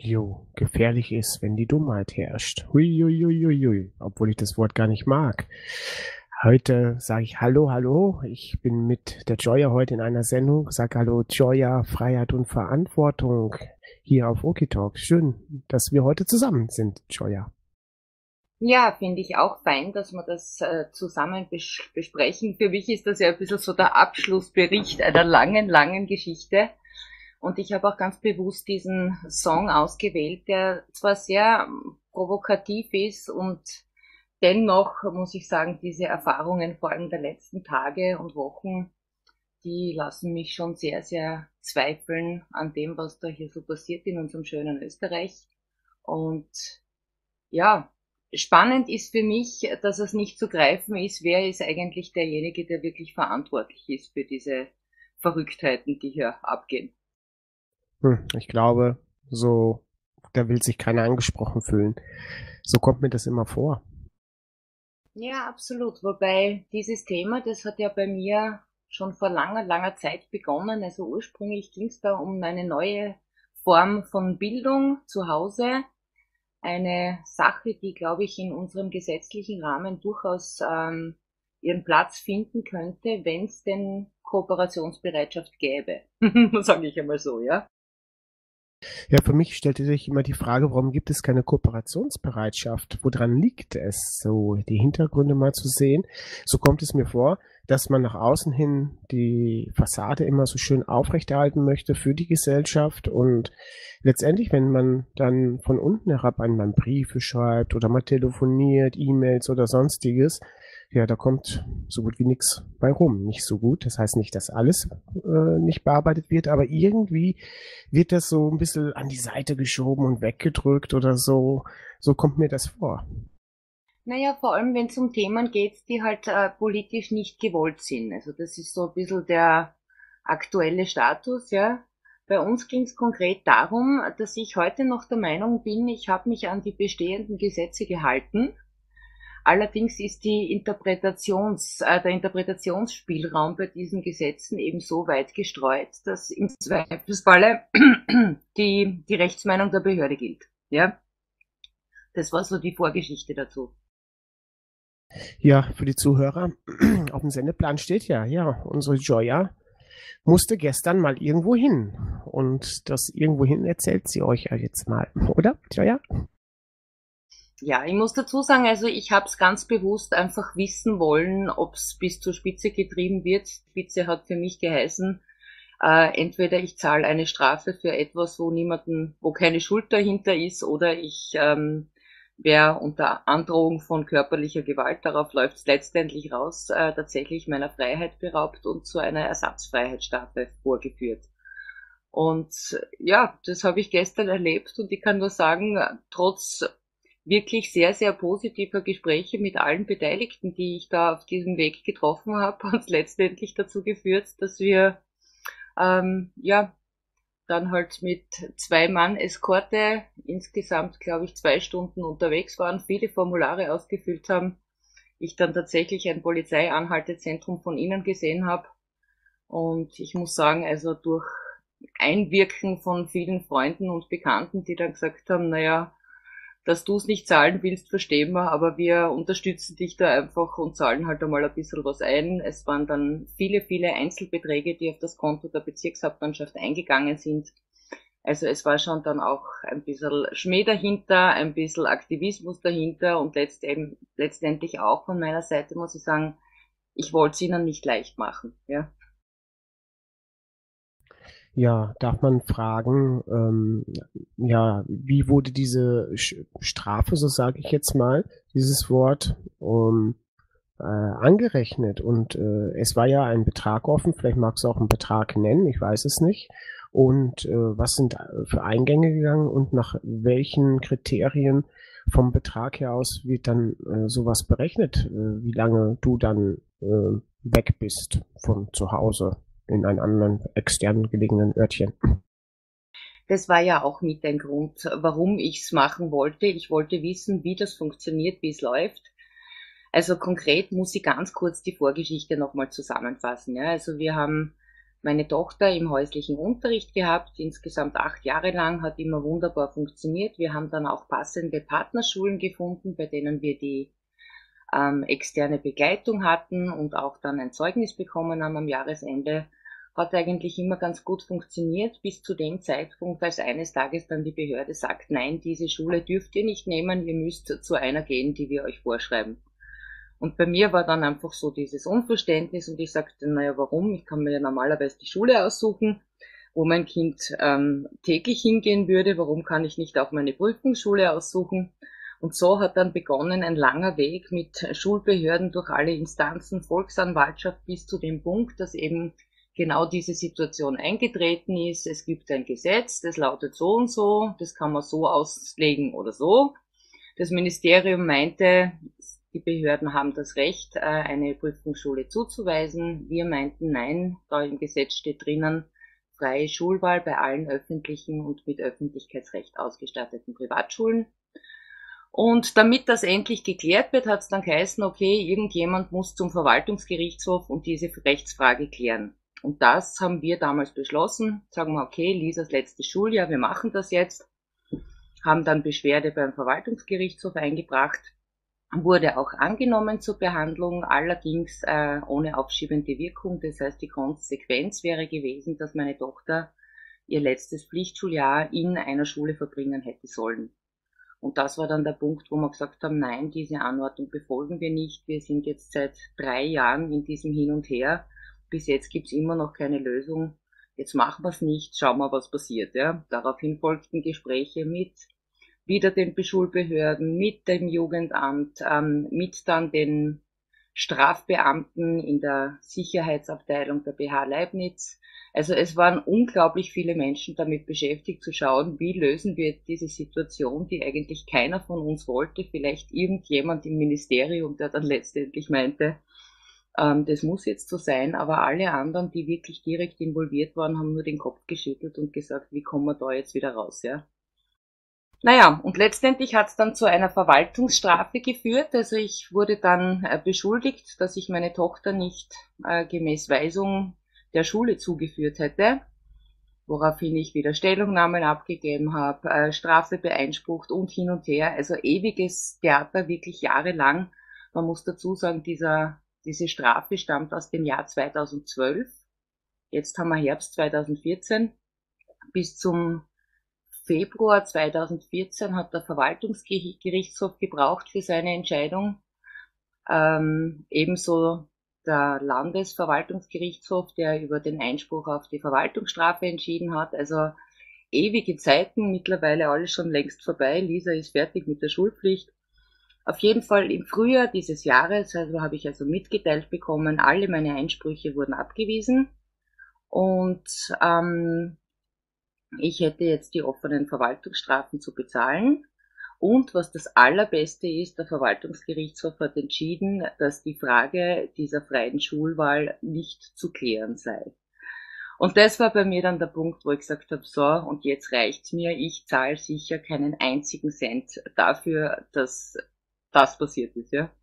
Jo, gefährlich ist, wenn die Dummheit herrscht. Hui, hui, hui, hui, hui. Obwohl ich das Wort gar nicht mag. Heute sage ich Hallo, hallo. Ich bin mit der Joya heute in einer Sendung. Sag Hallo, Joya, Freiheit und Verantwortung hier auf Okitalk. Schön, dass wir heute zusammen sind, Joya. Ja, finde ich auch fein, dass wir das zusammen besprechen. Für mich ist das ja ein bisschen so der Abschlussbericht einer langen, langen Geschichte. Und ich habe auch ganz bewusst diesen Song ausgewählt, der zwar sehr provokativ ist und dennoch muss ich sagen, diese Erfahrungen vor allem der letzten Tage und Wochen, die lassen mich schon sehr, sehr zweifeln an dem, was da hier so passiert in unserem schönen Österreich. Und ja, spannend ist für mich, dass es nicht zu greifen ist, wer ist eigentlich derjenige, der wirklich verantwortlich ist für diese Verrücktheiten, die hier abgehen. Ich glaube, so, da will sich keiner angesprochen fühlen. So kommt mir das immer vor. Ja, absolut. Wobei dieses Thema, das hat ja bei mir schon vor langer, langer Zeit begonnen. Also ursprünglich ging es da um eine neue Form von Bildung zu Hause. Eine Sache, die, glaube ich, in unserem gesetzlichen Rahmen durchaus ihren Platz finden könnte, wenn es denn Kooperationsbereitschaft gäbe. Sage ich einmal so, ja. Ja, für mich stellte sich immer die Frage, warum gibt es keine Kooperationsbereitschaft? Woran liegt es? So die Hintergründe mal zu sehen. So kommt es mir vor, dass man nach außen hin die Fassade immer so schön aufrechterhalten möchte für die Gesellschaft und letztendlich, wenn man dann von unten herab einmal Briefe schreibt oder mal telefoniert, E-Mails oder sonstiges, ja, da kommt so gut wie nichts bei rum. Nicht so gut. Das heißt nicht, dass alles nicht bearbeitet wird, aber irgendwie wird das so ein bisschen an die Seite geschoben und weggedrückt oder so. So kommt mir das vor. Naja, vor allem wenn es um Themen geht, die halt politisch nicht gewollt sind. Also das ist so ein bisschen der aktuelle Status, ja. Bei uns ging es konkret darum, dass ich heute noch der Meinung bin, ich habe mich an die bestehenden Gesetze gehalten. Allerdings ist der Interpretationsspielraum bei diesen Gesetzen eben so weit gestreut, dass im Zweifelsfalle die Rechtsmeinung der Behörde gilt. Ja, das war so die Vorgeschichte dazu. Ja, für die Zuhörer, auf dem Sendeplan steht ja, unsere Joya musste gestern mal irgendwo hin. Und das irgendwo hin erzählt sie euch ja jetzt mal, oder, Joya? Ja, ich muss dazu sagen, also ich habe es ganz bewusst einfach wissen wollen, ob es bis zur Spitze getrieben wird. Spitze hat für mich geheißen, entweder ich zahle eine Strafe für etwas, wo keine Schuld dahinter ist, oder ich wäre unter Androhung von körperlicher Gewalt, darauf läuft es letztendlich raus, tatsächlich meiner Freiheit beraubt und zu einer Ersatzfreiheitsstrafe vorgeführt. Und ja, das habe ich gestern erlebt und ich kann nur sagen, trotz wirklich sehr, sehr positiver Gespräche mit allen Beteiligten, die ich da auf diesem Weg getroffen habe, hat es letztendlich dazu geführt, dass wir ja dann halt mit 2-Mann-Eskorte insgesamt, glaube ich, 2 Stunden unterwegs waren, viele Formulare ausgefüllt haben, ich dann tatsächlich ein Polizeianhaltezentrum von innen gesehen habe. Und ich muss sagen, also durch Einwirken von vielen Freunden und Bekannten, die dann gesagt haben, naja, dass du es nicht zahlen willst, verstehen wir, aber wir unterstützen dich da einfach und zahlen halt einmal ein bisschen was ein. Es waren dann viele, viele Einzelbeträge, die auf das Konto der Bezirkshauptmannschaft eingegangen sind. Also es war schon dann auch ein bisschen Schmäh dahinter, ein bisschen Aktivismus dahinter und letztendlich auch von meiner Seite muss ich sagen, ich wollte es ihnen nicht leicht machen. Ja. Ja, darf man fragen, ja, wie wurde diese Strafe, so sage ich jetzt mal, dieses Wort, angerechnet? Und es war ja ein Betrag offen, vielleicht magst du auch einen Betrag nennen, ich weiß es nicht. Und was sind für Eingänge gegangen und nach welchen Kriterien vom Betrag her aus wird dann sowas berechnet, wie lange du dann weg bist von zu Hause in einem anderen extern gelegenen Örtchen? Das war ja auch mit ein Grund, warum ich es machen wollte. Ich wollte wissen, wie das funktioniert, wie es läuft. Also konkret muss ich ganz kurz die Vorgeschichte nochmal zusammenfassen. Ja, also wir haben meine Tochter im häuslichen Unterricht gehabt, insgesamt 8 Jahre lang, hat immer wunderbar funktioniert. Wir haben dann auch passende Partnerschulen gefunden, bei denen wir die externe Begleitung hatten und auch dann ein Zeugnis bekommen haben am Jahresende. Hat eigentlich immer ganz gut funktioniert, bis zu dem Zeitpunkt, als eines Tages dann die Behörde sagt, nein, diese Schule dürft ihr nicht nehmen, ihr müsst zu einer gehen, die wir euch vorschreiben. Und bei mir war dann einfach so dieses Unverständnis und ich sagte, naja, warum? Ich kann mir ja normalerweise die Schule aussuchen, wo mein Kind täglich hingehen würde. Warum kann ich nicht auch meine Prüfungsschule aussuchen? Und so hat dann begonnen ein langer Weg mit Schulbehörden durch alle Instanzen, Volksanwaltschaft bis zu dem Punkt, dass eben genau diese Situation eingetreten ist. Es gibt ein Gesetz, das lautet so und so, das kann man so auslegen oder so. Das Ministerium meinte, die Behörden haben das Recht, eine Prüfungsschule zuzuweisen. Wir meinten, nein, da im Gesetz steht drinnen, freie Schulwahl bei allen öffentlichen und mit Öffentlichkeitsrecht ausgestatteten Privatschulen. Und damit das endlich geklärt wird, hat es dann geheißen, okay, irgendjemand muss zum Verwaltungsgerichtshof und diese Rechtsfrage klären. Und das haben wir damals beschlossen. Sagen wir, okay, Lisas letztes Schuljahr, wir machen das jetzt. Haben dann Beschwerde beim Verwaltungsgerichtshof eingebracht. Wurde auch angenommen zur Behandlung, allerdings ohne aufschiebende Wirkung. Das heißt, die Konsequenz wäre gewesen, dass meine Tochter ihr letztes Pflichtschuljahr in einer Schule verbringen hätte sollen. Und das war dann der Punkt, wo wir gesagt haben, nein, diese Anordnung befolgen wir nicht. Wir sind jetzt seit 3 Jahren in diesem Hin und Her. Bis jetzt gibt's immer noch keine Lösung. Jetzt machen wir es nicht, schauen wir, was passiert. Ja. Daraufhin folgten Gespräche mit wieder den Schulbehörden, mit dem Jugendamt, mit dann den Strafbeamten in der Sicherheitsabteilung der BH Leibniz. Also es waren unglaublich viele Menschen damit beschäftigt zu schauen, wie lösen wir diese Situation, die eigentlich keiner von uns wollte. Vielleicht irgendjemand im Ministerium, der dann letztendlich meinte, das muss jetzt so sein, aber alle anderen, die wirklich direkt involviert waren, haben nur den Kopf geschüttelt und gesagt, wie kommen wir da jetzt wieder raus, ja? Naja, und letztendlich hat es dann zu einer Verwaltungsstrafe geführt. Also ich wurde dann beschuldigt, dass ich meine Tochter nicht gemäß Weisung der Schule zugeführt hätte, woraufhin ich wieder Stellungnahmen abgegeben habe, Strafe beeinsprucht und hin und her. Also ewiges Theater, wirklich jahrelang. Man muss dazu sagen, diese Strafe stammt aus dem Jahr 2012. Jetzt haben wir Herbst 2014. Bis zum Februar 2014 hat der Verwaltungsgerichtshof gebraucht für seine Entscheidung. Ebenso der Landesverwaltungsgerichtshof, der über den Einspruch auf die Verwaltungsstrafe entschieden hat. Also ewige Zeiten, mittlerweile alles schon längst vorbei. Lisa ist fertig mit der Schulpflicht. Auf jeden Fall im Frühjahr dieses Jahres, also habe ich also mitgeteilt bekommen, alle meine Einsprüche wurden abgewiesen. Und ich hätte jetzt die offenen Verwaltungsstrafen zu bezahlen. Und was das Allerbeste ist, der Verwaltungsgerichtshof hat entschieden, dass die Frage dieser freien Schulwahl nicht zu klären sei. Und das war bei mir dann der Punkt, wo ich gesagt habe, so, und jetzt reicht's mir, ich zahle sicher keinen einzigen Cent dafür, dass das passiert ist, ja.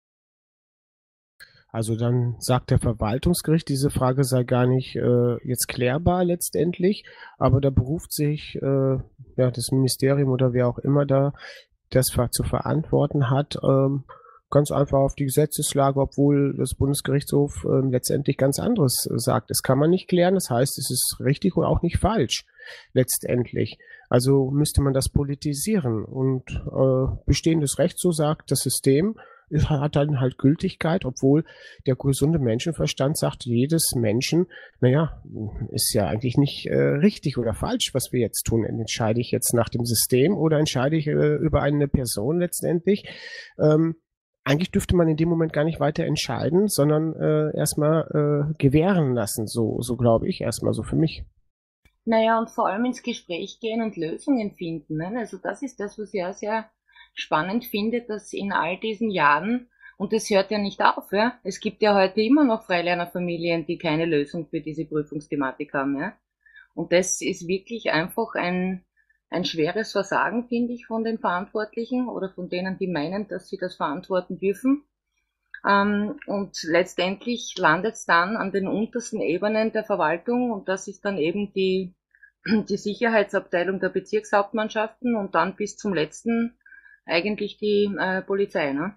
Also dann sagt der Verwaltungsgericht, diese Frage sei gar nicht jetzt klärbar letztendlich, aber da beruft sich ja, das Ministerium oder wer auch immer da das zu verantworten hat, ganz einfach auf die Gesetzeslage, obwohl das Bundesgerichtshof letztendlich ganz anderes sagt. Das kann man nicht klären, das heißt, es ist richtig und auch nicht falsch letztendlich. Also müsste man das politisieren und bestehendes Recht, so sagt das System, hat dann halt Gültigkeit, obwohl der gesunde Menschenverstand sagt, jedes Menschen, naja, ist ja eigentlich nicht richtig oder falsch, was wir jetzt tun. Entscheide ich jetzt nach dem System oder entscheide ich über eine Person letztendlich? Eigentlich dürfte man in dem Moment gar nicht weiter entscheiden, sondern erstmal gewähren lassen, so glaube ich, erstmal so für mich. Naja, und vor allem ins Gespräch gehen und Lösungen finden. Ne? Also das ist das, was ich auch sehr spannend finde, dass in all diesen Jahren, und das hört ja nicht auf, ja, es gibt ja heute immer noch Freilernerfamilien, die keine Lösung für diese Prüfungsthematik haben, ja. Und das ist wirklich einfach ein schweres Versagen, finde ich, von den Verantwortlichen oder von denen, die meinen, dass sie das verantworten dürfen. Und letztendlich landet es dann an den untersten Ebenen der Verwaltung und das ist dann eben die Sicherheitsabteilung der Bezirkshauptmannschaften und dann bis zum letzten eigentlich die Polizei, ne?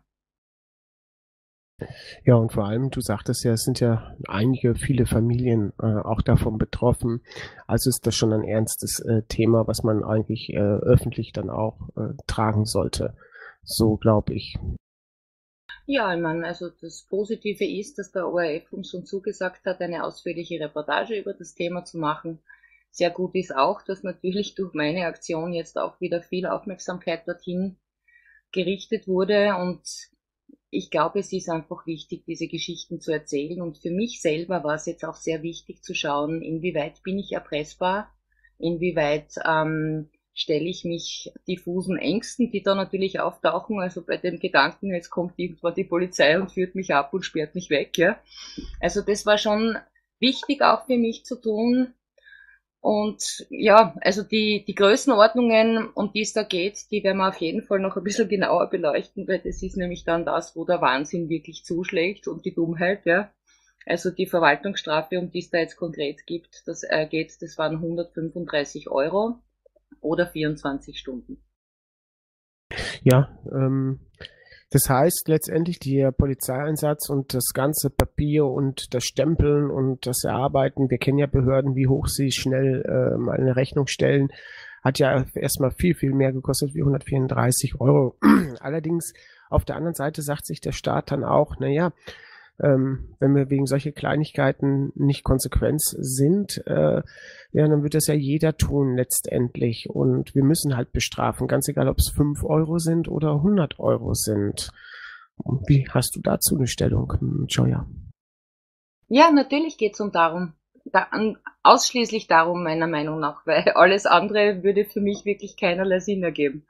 Ja, und vor allem, du sagtest ja, es sind ja viele Familien auch davon betroffen. Also ist das schon ein ernstes Thema, was man eigentlich öffentlich dann auch tragen sollte. So glaube ich. Ja, ich meine, also das Positive ist, dass der ORF uns schon zugesagt hat, eine ausführliche Reportage über das Thema zu machen. Sehr gut ist auch, dass natürlich durch meine Aktion jetzt auch wieder viel Aufmerksamkeit dorthin gerichtet wurde und ich glaube, es ist einfach wichtig, diese Geschichten zu erzählen und für mich selber war es jetzt auch sehr wichtig zu schauen, inwieweit bin ich erpressbar, inwieweit stelle ich mich diffusen Ängsten, die da natürlich auftauchen, also bei dem Gedanken, jetzt kommt irgendwann die Polizei und führt mich ab und sperrt mich weg, ja. Also das war schon wichtig auch für mich zu tun. Und ja, also die Größenordnungen, um die es da geht, die werden wir auf jeden Fall noch ein bisschen genauer beleuchten, weil das ist nämlich dann das, wo der Wahnsinn wirklich zuschlägt und die Dummheit, ja. Also die Verwaltungsstrafe, um die es da jetzt konkret geht, das waren 135 Euro oder 24 Stunden. Ja, das heißt letztendlich der Polizeieinsatz und das ganze Papier und das Stempeln und das Erarbeiten, wir kennen ja Behörden, wie hoch sie schnell mal eine Rechnung stellen, hat ja erstmal viel mehr gekostet wie 134 Euro. Allerdings auf der anderen Seite sagt sich der Staat dann auch, naja, wenn wir wegen solcher Kleinigkeiten nicht konsequent sind, ja, dann wird das ja jeder tun letztendlich. Und wir müssen halt bestrafen, ganz egal, ob es 5 Euro sind oder 100 Euro sind. Und wie hast du dazu eine Stellung, Joya? Ja, natürlich geht es ausschließlich darum, meiner Meinung nach, weil alles andere würde für mich wirklich keinerlei Sinn ergeben.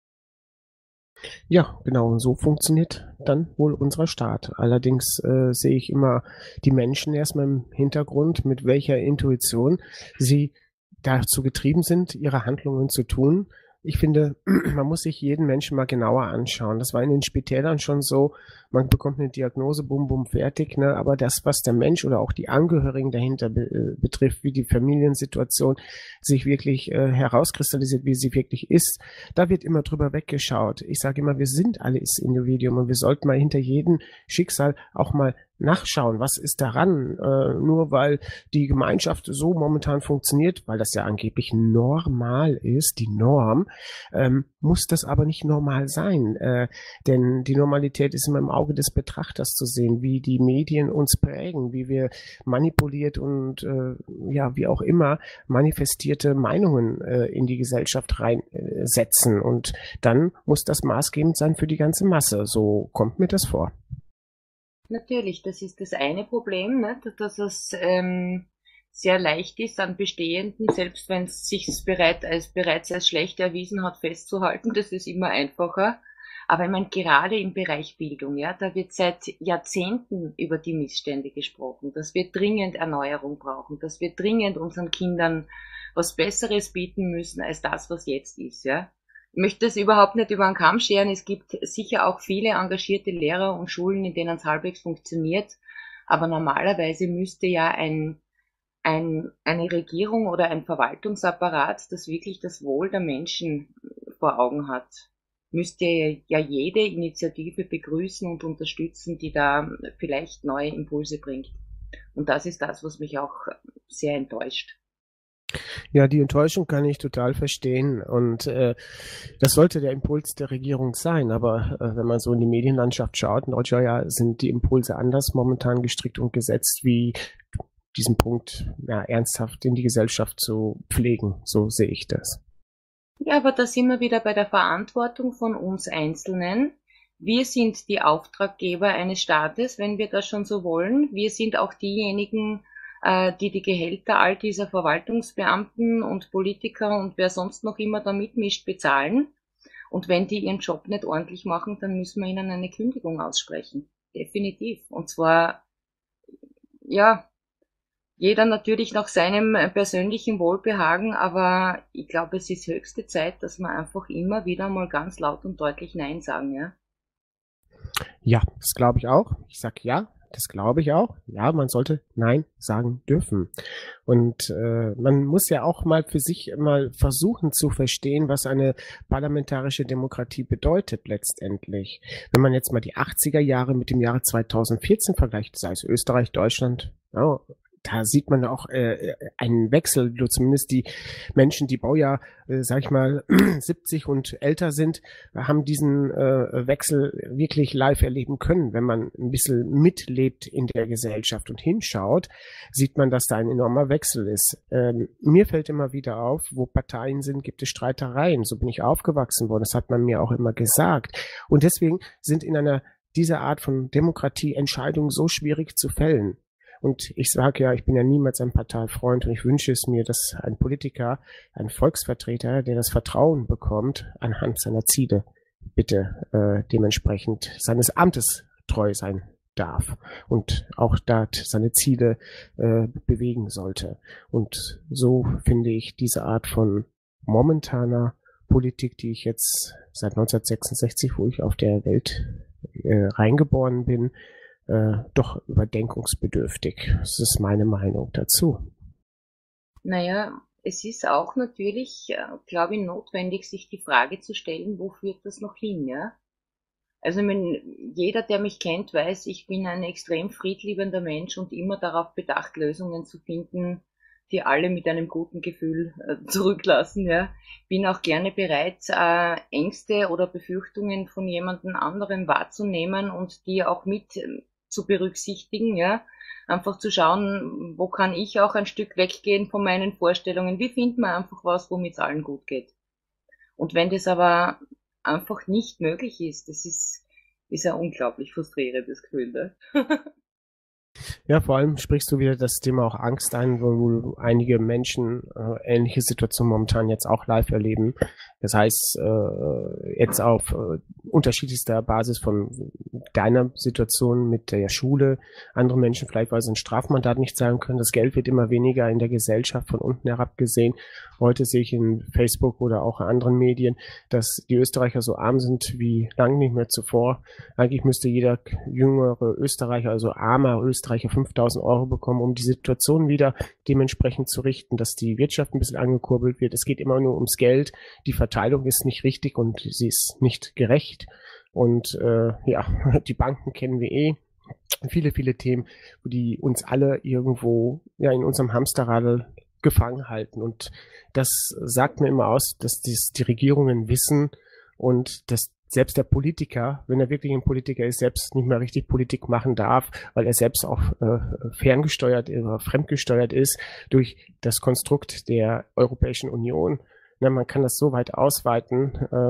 Ja, genau, und so funktioniert dann wohl unser Staat. Allerdings sehe ich immer die Menschen erstmal im Hintergrund, mit welcher Intuition sie dazu getrieben sind, ihre Handlungen zu tun. Ich finde, man muss sich jeden Menschen mal genauer anschauen. Das war in den Spitälern schon so, man bekommt eine Diagnose, bum, bum, fertig, ne? Aber das, was der Mensch oder auch die Angehörigen dahinter betrifft, wie die Familiensituation sich wirklich herauskristallisiert, wie sie wirklich ist, da wird immer drüber weggeschaut. Ich sage immer, wir sind alles Individuum und wir sollten mal hinter jedem Schicksal auch mal nachschauen, was ist daran, nur weil die Gemeinschaft so momentan funktioniert, weil das ja angeblich normal ist, die Norm, muss das aber nicht normal sein, denn die Normalität ist immer im Auge des Betrachters zu sehen, wie die Medien uns prägen, wie wir manipuliert und ja, wie auch immer manifestierte Meinungen in die Gesellschaft reinsetzen und dann muss das maßgebend sein für die ganze Masse, so kommt mir das vor. Natürlich, das ist das eine Problem, ne, dass es sehr leicht ist, an Bestehenden, selbst wenn es sich bereits als schlecht erwiesen hat, festzuhalten. Das ist immer einfacher. Aber ich meine, gerade im Bereich Bildung, ja, da wird seit Jahrzehnten über die Missstände gesprochen, dass wir dringend Erneuerung brauchen, dass wir dringend unseren Kindern was Besseres bieten müssen als das, was jetzt ist, ja. Ich möchte es überhaupt nicht über den Kamm scheren. Es gibt sicher auch viele engagierte Lehrer und Schulen, in denen es halbwegs funktioniert. Aber normalerweise müsste ja eine Regierung oder ein Verwaltungsapparat, das wirklich das Wohl der Menschen vor Augen hat, müsste ja jede Initiative begrüßen und unterstützen, die da vielleicht neue Impulse bringt. Und das ist das, was mich auch sehr enttäuscht. Ja, die Enttäuschung kann ich total verstehen und das sollte der Impuls der Regierung sein, aber wenn man so in die Medienlandschaft schaut, in Deutschland sind die Impulse anders momentan gestrickt und gesetzt, wie diesen Punkt ja, ernsthaft in die Gesellschaft zu pflegen, so sehe ich das. Ja, aber da sind wir wieder bei der Verantwortung von uns Einzelnen. Wir sind die Auftraggeber eines Staates, wenn wir das schon so wollen. Wir sind auch diejenigen, die die Gehälter all dieser Verwaltungsbeamten und Politiker und wer sonst noch immer da mitmischt, bezahlen. Und wenn die ihren Job nicht ordentlich machen, dann müssen wir ihnen eine Kündigung aussprechen. Definitiv. Und zwar, ja, jeder natürlich nach seinem persönlichen Wohlbehagen, aber ich glaube, es ist höchste Zeit, dass wir einfach immer wieder mal ganz laut und deutlich Nein sagen, ja. Ja, das glaube ich auch. Ich sag ja, das glaube ich auch. Ja, man sollte Nein sagen dürfen. Und man muss ja auch mal für sich mal versuchen zu verstehen, was eine parlamentarische Demokratie bedeutet letztendlich. Wenn man jetzt mal die 80er Jahre mit dem Jahre 2014 vergleicht, sei es Österreich, Deutschland, ja, da sieht man auch einen Wechsel, zumindest die Menschen, die Baujahr, sag ich mal, 70 und älter sind, haben diesen Wechsel wirklich live erleben können. Wenn man ein bisschen mitlebt in der Gesellschaft und hinschaut, sieht man, dass da ein enormer Wechsel ist. Mir fällt immer wieder auf, wo Parteien sind, gibt es Streitereien. So bin ich aufgewachsen worden. Das hat man mir auch immer gesagt. Und deswegen sind in dieser Art von Demokratie Entscheidungen so schwierig zu fällen. Und ich sage ja, ich bin ja niemals ein Parteifreund und ich wünsche es mir, dass ein Politiker, ein Volksvertreter, der das Vertrauen bekommt, anhand seiner Ziele bitte dementsprechend seines Amtes treu sein darf und auch dort seine Ziele bewegen sollte. Und so finde ich diese Art von momentaner Politik, die ich jetzt seit 1966, wo ich auf der Welt reingeboren bin, doch überdenkungsbedürftig. Das ist meine Meinung dazu. Naja, es ist auch natürlich, glaube ich, notwendig, sich die Frage zu stellen, wo führt das noch hin, ja? Also ich meine, jeder, der mich kennt, weiß, ich bin ein extrem friedliebender Mensch und immer darauf bedacht, Lösungen zu finden, die alle mit einem guten Gefühl zurücklassen. Ja. Bin auch gerne bereit, Ängste oder Befürchtungen von jemandem anderem wahrzunehmen und die auch mit zu berücksichtigen. Ja. Einfach zu schauen, wo kann ich auch ein Stück weggehen von meinen Vorstellungen, wie findet man einfach was, womit es allen gut geht. Und wenn das aber einfach nicht möglich ist, ist ein unglaublich frustrierendes Gefühl. Ne? Ja, vor allem sprichst du wieder das Thema auch Angst ein, wo einige Menschen ähnliche Situationen momentan jetzt auch live erleben. Das heißt, jetzt auf unterschiedlichster Basis von deiner Situation mit der Schule, andere Menschen vielleicht, weil sie ein Strafmandat nicht zahlen können. Das Geld wird immer weniger in der Gesellschaft von unten herab gesehen. Heute sehe ich in Facebook oder auch in anderen Medien, dass die Österreicher so arm sind wie lange nicht mehr zuvor. Eigentlich müsste jeder jüngere Österreicher, also armer Österreicher, 5.000 Euro bekommen, um die Situation wieder dementsprechend zu richten, dass die Wirtschaft ein bisschen angekurbelt wird. Es geht immer nur ums Geld. Die Verteilung ist nicht richtig und sie ist nicht gerecht. Und ja, die Banken kennen wir eh. Viele, viele Themen, die uns alle irgendwo ja in unserem Hamsterrad gefangen halten. Und das sagt mir immer aus, dass die Regierungen wissen und dass selbst der Politiker, wenn er wirklich ein Politiker ist, selbst nicht mehr richtig Politik machen darf, weil er selbst auch ferngesteuert oder fremdgesteuert ist durch das Konstrukt der Europäischen Union. Na, man kann das so weit ausweiten.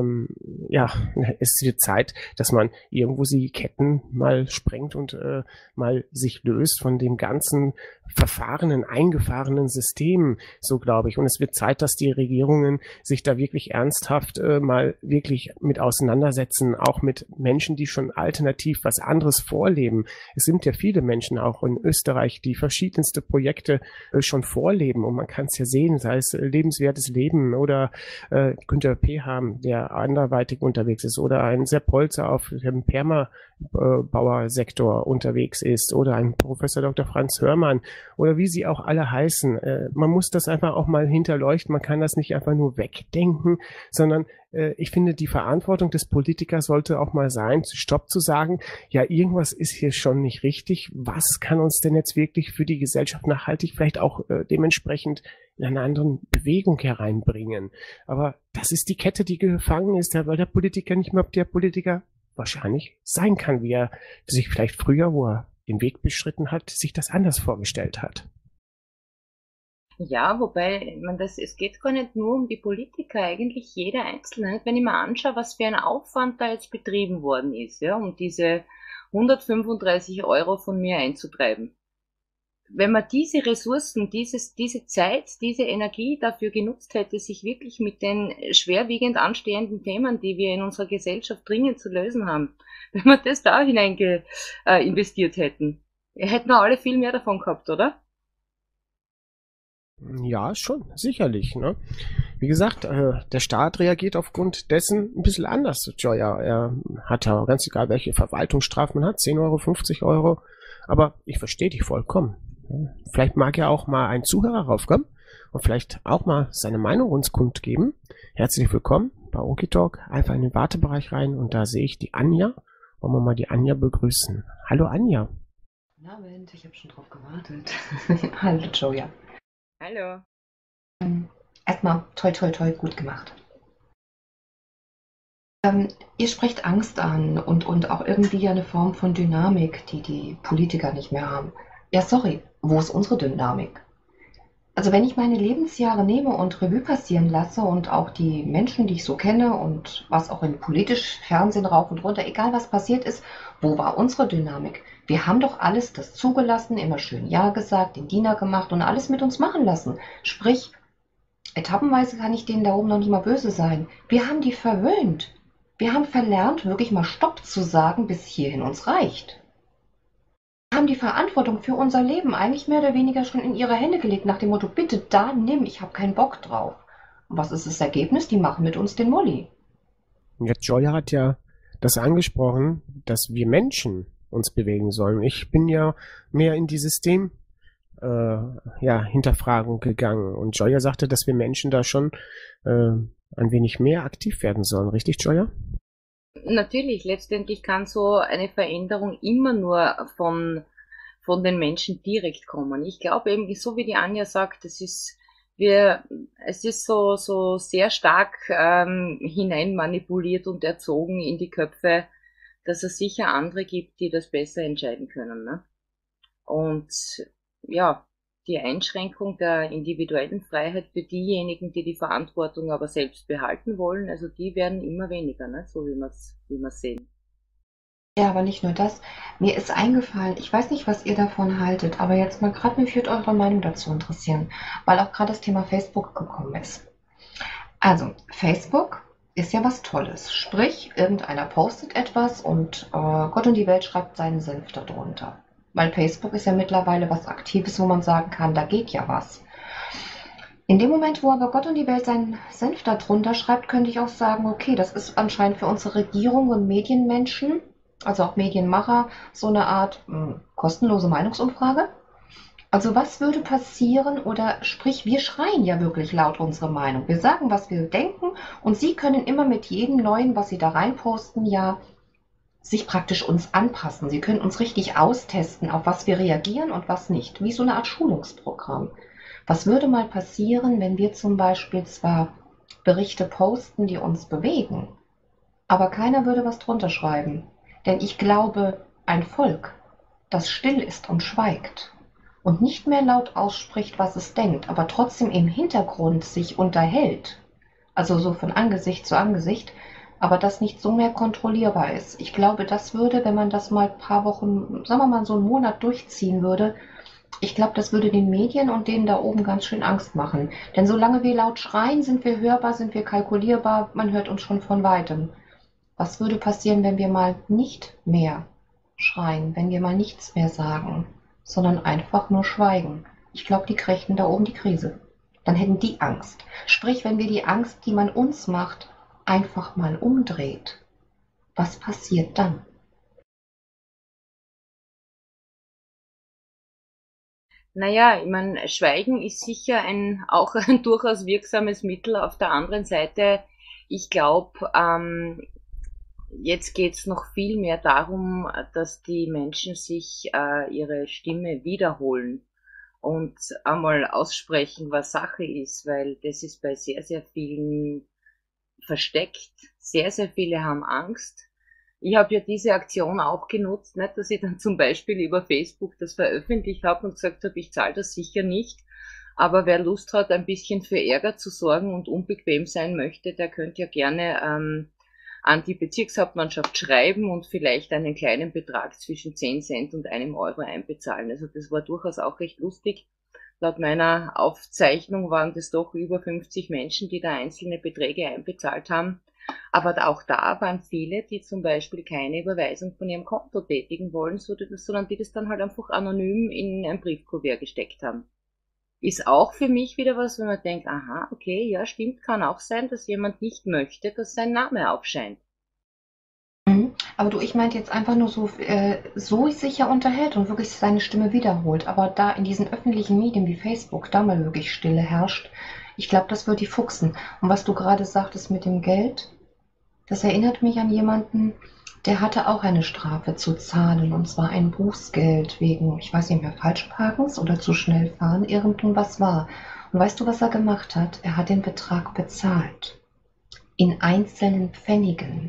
Ja, es wird Zeit, dass man irgendwo die Ketten mal sprengt und mal sich löst von dem ganzen verfahrenen, eingefahrenen System, so glaube ich. Und es wird Zeit, dass die Regierungen sich da wirklich ernsthaft mal wirklich mit auseinandersetzen, auch mit Menschen, die schon alternativ was anderes vorleben. Es sind ja viele Menschen auch in Österreich, die verschiedenste Projekte schon vorleben. Und man kann es ja sehen, sei es lebenswertes Leben oder Günther P. haben, der anderweitig unterwegs ist, oder ein Sepp Holzer auf dem Permabauersektor unterwegs ist, oder ein Professor Dr. Franz Hörmann, oder wie sie auch alle heißen. Man muss das einfach auch mal hinterleuchten, man kann das nicht einfach nur wegdenken, sondern ich finde, die Verantwortung des Politikers sollte auch mal sein, Stopp zu sagen, ja, irgendwas ist hier schon nicht richtig, was kann uns denn jetzt wirklich für die Gesellschaft nachhaltig vielleicht auch dementsprechend in einer anderen Bewegung hereinbringen. Aber das ist die Kette, die gefangen ist, weil der Politiker nicht mehr der Politiker wahrscheinlich sein kann, wie er sich vielleicht früher, wo er den Weg beschritten hat, sich das anders vorgestellt hat. Ja, wobei, es geht gar nicht nur um die Politiker, eigentlich jeder Einzelne. Wenn ich mir anschaue, was für ein Aufwand da jetzt betrieben worden ist, ja, um diese 135 Euro von mir einzutreiben. Wenn man diese Ressourcen, diese Zeit, diese Energie dafür genutzt hätte, sich wirklich mit den schwerwiegend anstehenden Themen, die wir in unserer Gesellschaft dringend zu lösen haben, wenn wir das da hinein investiert hätten, hätten wir alle viel mehr davon gehabt, oder? Ja, schon, sicherlich, ne? Wie gesagt, der Staat reagiert aufgrund dessen ein bisschen anders. Joya, er hat ja ganz egal, welche Verwaltungsstrafen man hat, 10 Euro, 50 Euro. Aber ich verstehe dich vollkommen. Ja, vielleicht mag ja auch mal ein Zuhörer raufkommen und vielleicht auch mal seine Meinung uns kundgeben. Herzlich willkommen bei Okie Talk. Einfach in den Wartebereich rein und da sehe ich die Anja. Wollen wir mal die Anja begrüßen. Hallo Anja. Guten Abend, ich habe schon drauf gewartet. Hallo Joja. Hallo. Erstmal toi toi toi gut gemacht. Ihr sprecht Angst an und auch irgendwie eine Form von Dynamik, die die Politiker nicht mehr haben. Ja, sorry, wo ist unsere Dynamik? Also wenn ich meine Lebensjahre nehme und Revue passieren lasse und auch die Menschen, die ich so kenne und was auch im politischen Fernsehen rauf und runter, egal was passiert ist, wo war unsere Dynamik? Wir haben doch alles das zugelassen, immer schön Ja gesagt, den Diener gemacht und alles mit uns machen lassen. Sprich, etappenweise kann ich denen da oben noch nicht mal böse sein. Wir haben die verwöhnt. Wir haben verlernt, wirklich mal Stopp zu sagen, bis hierhin uns reicht. Wir haben die Verantwortung für unser Leben eigentlich mehr oder weniger schon in ihre Hände gelegt, nach dem Motto, bitte da nimm, ich habe keinen Bock drauf. Und was ist das Ergebnis? Die machen mit uns den Molly. Jetzt Joya hat ja das angesprochen, dass wir Menschen uns bewegen sollen. Ich bin ja mehr in die System Hinterfragung gegangen. Und Joya sagte, dass wir Menschen da schon ein wenig mehr aktiv werden sollen. Richtig, Joya? Natürlich, letztendlich kann so eine Veränderung immer nur von den Menschen direkt kommen. Ich glaube eben, so wie die Anja sagt, es ist so sehr stark hinein manipuliert und erzogen in die Köpfe, dass es sicher andere gibt, die das besser entscheiden können. Ne? Und ja, die Einschränkung der individuellen Freiheit für diejenigen, die die Verantwortung aber selbst behalten wollen, also die werden immer weniger, ne? So wie wir's sehen. Ja, aber nicht nur das. Mir ist eingefallen, ich weiß nicht, was ihr davon haltet, aber jetzt mal gerade, mich würde eure Meinung dazu interessieren, weil auch gerade das Thema Facebook gekommen ist. Also, Facebook ist ja was Tolles. Sprich, irgendeiner postet etwas und Gott und die Welt schreibt seinen Senf darunter. Weil Facebook ist ja mittlerweile was Aktives, wo man sagen kann, da geht ja was. In dem Moment, wo aber Gott und die Welt seinen Senf darunter schreibt, könnte ich auch sagen, okay, das ist anscheinend für unsere Regierung und Medienmenschen, also auch Medienmacher, so eine Art kostenlose Meinungsumfrage. Also was würde passieren oder sprich, wir schreien ja wirklich laut unsere Meinung. Wir sagen, was wir denken und Sie können immer mit jedem Neuen, was Sie da reinposten, ja sich praktisch uns anpassen. Sie können uns richtig austesten, auf was wir reagieren und was nicht. Wie so eine Art Schulungsprogramm. Was würde mal passieren, wenn wir zum Beispiel zwar Berichte posten, die uns bewegen, aber keiner würde was drunter schreiben? Denn ich glaube, ein Volk, das still ist und schweigt und nicht mehr laut ausspricht, was es denkt, aber trotzdem im Hintergrund sich unterhält, also so von Angesicht zu Angesicht, aber das nicht so mehr kontrollierbar ist. Ich glaube, das würde, wenn man das mal ein paar Wochen, sagen wir mal so einen Monat durchziehen würde, ich glaube, das würde den Medien und denen da oben ganz schön Angst machen. Denn solange wir laut schreien, sind wir hörbar, sind wir kalkulierbar, man hört uns schon von weitem. Was würde passieren, wenn wir mal nicht mehr schreien, wenn wir mal nichts mehr sagen, sondern einfach nur schweigen? Ich glaube, die kriegten da oben die Krise. Dann hätten die Angst. Sprich, wenn wir die Angst, die man uns macht, einfach mal umdreht. Was passiert dann? Naja, ich meine, Schweigen ist sicher auch ein durchaus wirksames Mittel. Auf der anderen Seite, ich glaube, jetzt geht's noch viel mehr darum, dass die Menschen sich ihre Stimme wiederholen und einmal aussprechen, was Sache ist, weil das ist bei sehr, sehr vielen versteckt. Sehr, sehr viele haben Angst. Ich habe ja diese Aktion auch genutzt, nicht, dass ich dann zum Beispiel über Facebook das veröffentlicht habe und gesagt habe, ich zahle das sicher nicht. Aber wer Lust hat, ein bisschen für Ärger zu sorgen und unbequem sein möchte, der könnte ja gerne an die Bezirkshauptmannschaft schreiben und vielleicht einen kleinen Betrag zwischen 10 Cent und 1 Euro einbezahlen. Also das war durchaus auch recht lustig. Laut meiner Aufzeichnung waren das doch über 50 Menschen, die da einzelne Beträge einbezahlt haben. Aber auch da waren viele, die zum Beispiel keine Überweisung von ihrem Konto tätigen wollen, sondern die das dann halt einfach anonym in ein Briefkuvert gesteckt haben. ist auch für mich wieder was, wenn man denkt, aha, okay, ja, stimmt, kann auch sein, dass jemand nicht möchte, dass sein Name aufscheint. Mhm. Aber du, ich meinte jetzt einfach nur so, so sich ja unterhält und wirklich seine Stimme wiederholt. Aber da in diesen öffentlichen Medien wie Facebook da mal wirklich Stille herrscht, ich glaube, das wird die fuchsen. Und was du gerade sagtest mit dem Geld, das erinnert mich an jemanden, der hatte auch eine Strafe zu zahlen, und zwar ein Bußgeld wegen, ich weiß nicht mehr, Falschparkens oder zu schnell fahren, irgendwas war. Und weißt du, was er gemacht hat? Er hat den Betrag bezahlt. In einzelnen Pfennigen.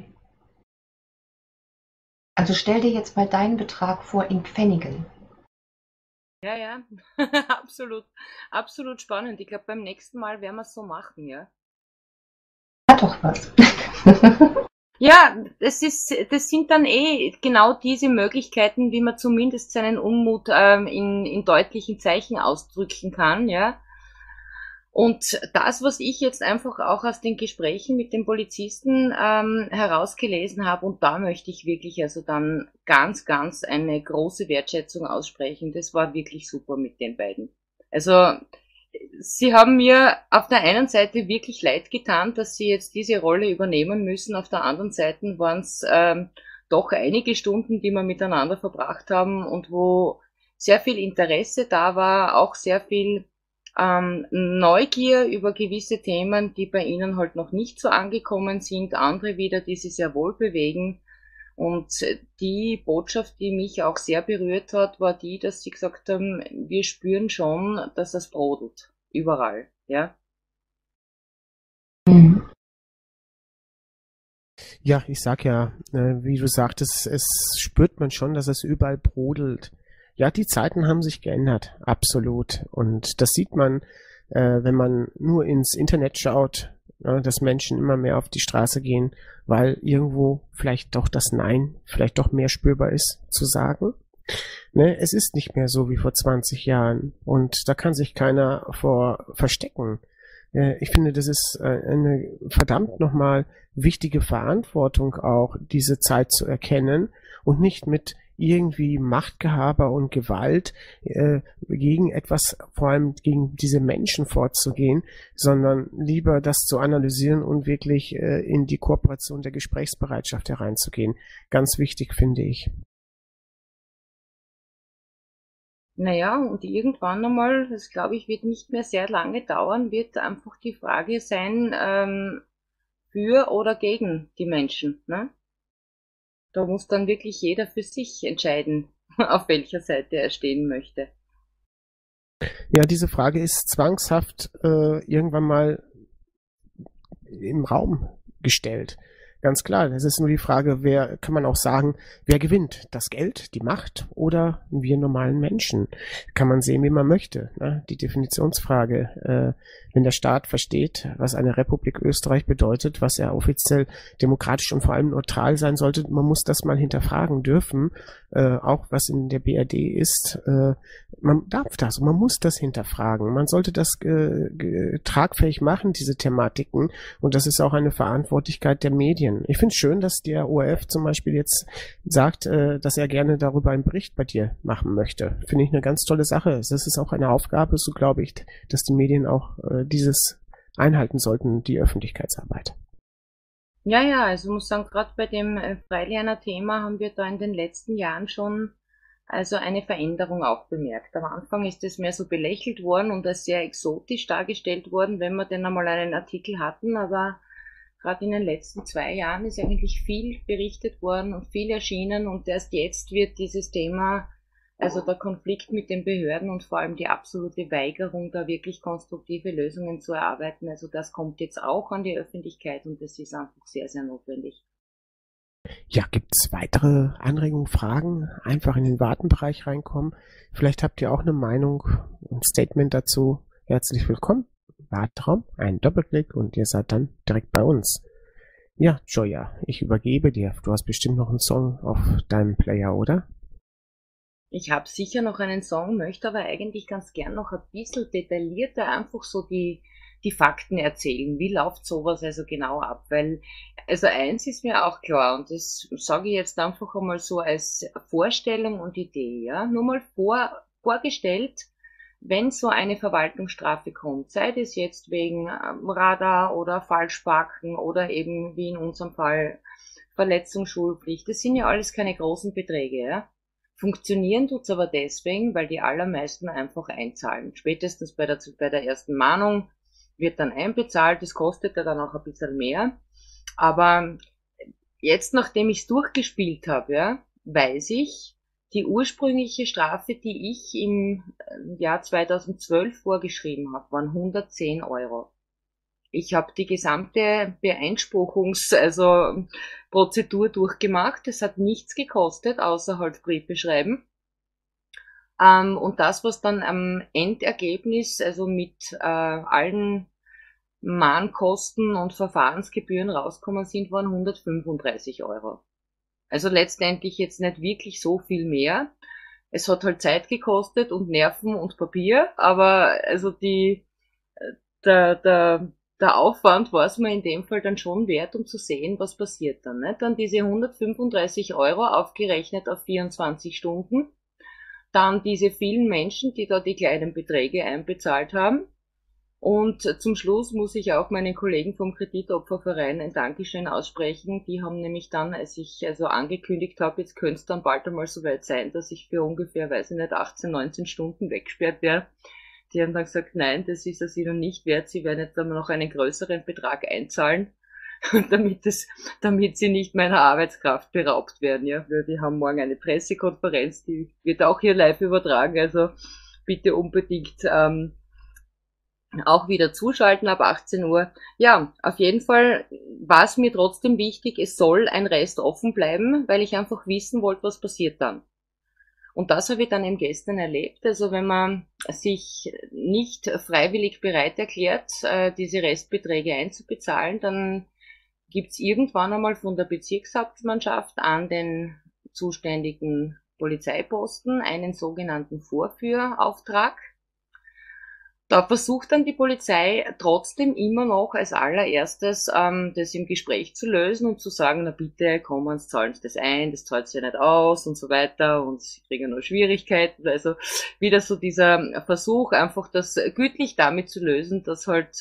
Also stell dir jetzt mal deinen Betrag vor in Pfennigen. Ja, ja, absolut, absolut spannend. Ich glaube, beim nächsten Mal werden wir es so machen, ja. Hat doch was. Ja, das sind dann genau diese Möglichkeiten, wie man zumindest seinen Unmut in deutlichen Zeichen ausdrücken kann, ja. Und das, was ich jetzt einfach auch aus den Gesprächen mit den Polizisten herausgelesen habe, und da möchte ich wirklich also dann ganz, ganz eine große Wertschätzung aussprechen. Das war wirklich super mit den beiden. Also sie haben mir auf der einen Seite wirklich leid getan, dass sie jetzt diese Rolle übernehmen müssen. Auf der anderen Seite waren es doch einige Stunden, die wir miteinander verbracht haben und wo sehr viel Interesse da war, auch sehr viel Neugier über gewisse Themen, die bei ihnen halt noch nicht so angekommen sind, andere wieder, die sie sehr wohl bewegen. Und die Botschaft, die mich auch sehr berührt hat, war die, dass sie gesagt haben, wir spüren schon, dass es brodelt. Überall, ja. Mhm. Ja, ich sag ja, wie du sagtest, es spürt man schon, dass es überall brodelt. Ja, die Zeiten haben sich geändert, absolut. Und das sieht man, wenn man nur ins Internet schaut, dass Menschen immer mehr auf die Straße gehen, weil irgendwo vielleicht doch das Nein vielleicht doch mehr spürbar ist zu sagen. Ne, es ist nicht mehr so wie vor 20 Jahren und da kann sich keiner vor verstecken. Ich finde, das ist eine verdammt nochmal wichtige Verantwortung auch, diese Zeit zu erkennen und nicht mit irgendwie Machtgehabe und Gewalt gegen etwas, vor allem gegen diese Menschen vorzugehen, sondern lieber das zu analysieren und wirklich in die Kooperation der Gesprächsbereitschaft hereinzugehen. Ganz wichtig, finde ich. Naja, und irgendwann einmal, das glaube ich, wird nicht mehr sehr lange dauern, wird einfach die Frage sein, für oder gegen die Menschen. Ne? Da muss dann wirklich jeder für sich entscheiden, auf welcher Seite er stehen möchte. Ja, diese Frage ist zwangshaft irgendwann mal im Raum gestellt. Ganz klar, es ist nur die Frage, wer, kann man auch sagen, wer gewinnt? Das Geld, die Macht oder wir normalen Menschen? Kann man sehen, wie man möchte. Ne? Die Definitionsfrage, wenn der Staat versteht, was eine Republik Österreich bedeutet, was er offiziell demokratisch und vor allem neutral sein sollte, man muss das mal hinterfragen dürfen, auch was in der BRD ist. Man darf das und man muss das hinterfragen. Man sollte das tragfähig machen, diese Thematiken, und das ist auch eine Verantwortlichkeit der Medien. Ich finde es schön, dass der ORF zum Beispiel jetzt sagt, dass er gerne darüber einen Bericht bei dir machen möchte. Finde ich eine ganz tolle Sache. Das ist auch eine Aufgabe, so glaube ich, dass die Medien auch dieses einhalten sollten, die Öffentlichkeitsarbeit. Ja, ja, also muss sagen, gerade bei dem Freilerner-Thema haben wir da in den letzten Jahren schon also eine Veränderung auch bemerkt. Am Anfang ist es mehr so belächelt worden und als sehr exotisch dargestellt worden, wenn wir denn einmal einen Artikel hatten, aber gerade in den letzten 2 Jahren ist eigentlich viel berichtet worden und viel erschienen und erst jetzt wird dieses Thema, also der Konflikt mit den Behörden und vor allem die absolute Weigerung, da wirklich konstruktive Lösungen zu erarbeiten, also das kommt jetzt auch an die Öffentlichkeit und das ist einfach sehr, sehr notwendig. Ja, gibt es weitere Anregungen, Fragen? Einfach in den Wartenbereich reinkommen. Vielleicht habt ihr auch eine Meinung, ein Statement dazu. Herzlich willkommen. Wartraum, ein Doppelklick und ihr seid dann direkt bei uns. Ja, Joya, ich übergebe dir. Du hast bestimmt noch einen Song auf deinem Player, oder? Ich habe sicher noch einen Song, möchte aber eigentlich ganz gern noch ein bisschen detaillierter einfach so die Fakten erzählen. Wie läuft sowas also genau ab? Weil, also eins ist mir auch klar und das sage ich jetzt einfach einmal so als Vorstellung und Idee, ja. Nur mal vorgestellt, wenn so eine Verwaltungsstrafe kommt, sei das jetzt wegen Radar oder Falschparken oder eben wie in unserem Fall Verletzung, Schulpflicht, das sind ja alles keine großen Beträge. Ja? Funktionieren tut's aber deswegen, weil die allermeisten einfach einzahlen. Spätestens bei der ersten Mahnung wird dann einbezahlt, das kostet ja dann auch ein bisschen mehr. Aber jetzt, nachdem ich es durchgespielt habe, ja, weiß ich, die ursprüngliche Strafe, die ich im Jahr 2012 vorgeschrieben habe, waren 110 Euro. Ich habe die gesamte also Prozedur durchgemacht. Es hat nichts gekostet, außer halt Briefe schreiben. Und das, was dann am Endergebnis, also mit allen Mahnkosten und Verfahrensgebühren rauskommen sind, waren 135 Euro. Also letztendlich jetzt nicht wirklich so viel mehr. Es hat halt Zeit gekostet und Nerven und Papier, aber also der, der, der Aufwand war es mir in dem Fall dann schon wert, um zu sehen, was passiert dann. Ne? Dann diese 135 Euro aufgerechnet auf 24 Stunden. Dann diese vielen Menschen, die da die kleinen Beträge einbezahlt haben. Und zum Schluss muss ich auch meinen Kollegen vom Kreditopferverein ein Dankeschön aussprechen. Die haben nämlich dann, als ich also angekündigt habe, jetzt könnte es dann bald einmal so weit sein, dass ich für ungefähr, weiß ich nicht, 18, 19 Stunden weggesperrt werde. Die haben dann gesagt, nein, das ist es ihnen nicht wert. Sie werden jetzt dann noch einen größeren Betrag einzahlen, damit sie nicht meiner Arbeitskraft beraubt werden. Ja, wir haben morgen eine Pressekonferenz, die wird auch hier live übertragen. Also bitte unbedingt auch wieder zuschalten ab 18 Uhr. Ja, auf jeden Fall war es mir trotzdem wichtig, es soll ein Rest offen bleiben, weil ich einfach wissen wollte, was passiert dann. Und das habe ich dann eben gestern erlebt. Also wenn man sich nicht freiwillig bereit erklärt, diese Restbeträge einzubezahlen, dann gibt's irgendwann einmal von der Bezirkshauptmannschaft an den zuständigen Polizeiposten einen sogenannten Vorführauftrag. Da versucht dann die Polizei trotzdem immer noch als allererstes das im Gespräch zu lösen und zu sagen, na bitte, kommen Sie, zahlen Sie das ein, das zahlt sich ja nicht aus und so weiter und Sie kriegen nur Schwierigkeiten. Also wieder so dieser Versuch, einfach das gütlich damit zu lösen, dass halt